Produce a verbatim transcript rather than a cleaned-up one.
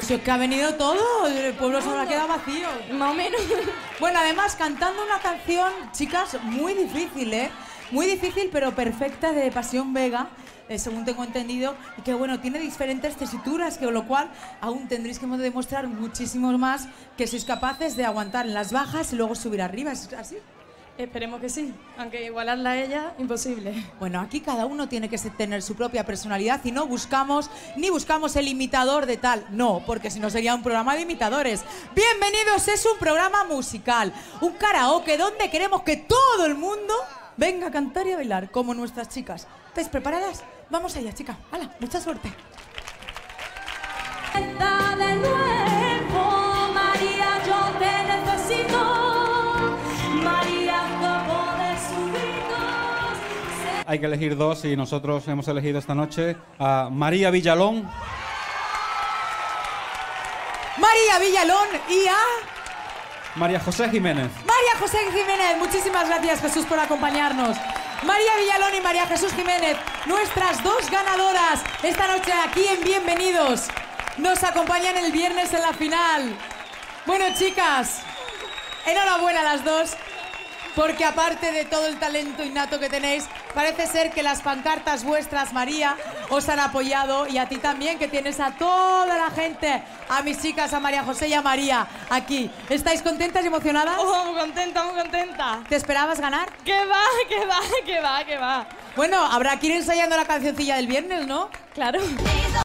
Si es que ha venido todo, el pueblo se habrá quedado vacío. Más o menos. Bueno, además, cantando una canción, chicas, muy difícil, ¿eh? Muy difícil, pero perfecta, de Pasión Vega, eh, según tengo entendido, y que, bueno, tiene diferentes tesituras, que, con lo cual aún tendréis que demostrar muchísimo más que sois capaces de aguantar en las bajas y luego subir arriba. ¿Es así? Esperemos que sí, aunque igualarla a ella, imposible. Bueno, aquí cada uno tiene que tener su propia personalidad y no buscamos, ni buscamos el imitador de tal. No, porque si no sería un programa de imitadores. Bienvenidos, es un programa musical, un karaoke donde queremos que todo el mundo venga a cantar y a bailar, como nuestras chicas. ¿Estáis preparadas? Vamos allá, chica. ¡Hala! Mucha suerte. Está de nuevo, María, yo te necesito. María, como de subidos. Hay que elegir dos y nosotros hemos elegido esta noche a María Villalón. María Villalón y a... María José Jiménez. María José Jiménez. Muchísimas gracias, Jesús, por acompañarnos. María Villalón y María Jesús Jiménez, nuestras dos ganadoras esta noche aquí en Bienvenidos. Nos acompañan el viernes en la final. Bueno, chicas, enhorabuena a las dos, porque aparte de todo el talento innato que tenéis, parece ser que las pancartas vuestras, María, os han apoyado, y a ti también, que tienes a toda la gente, a mis chicas, a María José y a María, aquí. ¿Estáis contentas y emocionadas? Oh, muy contenta, muy contenta. ¿Te esperabas ganar? ¿Qué va, qué va, qué va, qué va? Bueno, habrá que ir ensayando la cancioncilla del viernes, ¿no? Claro.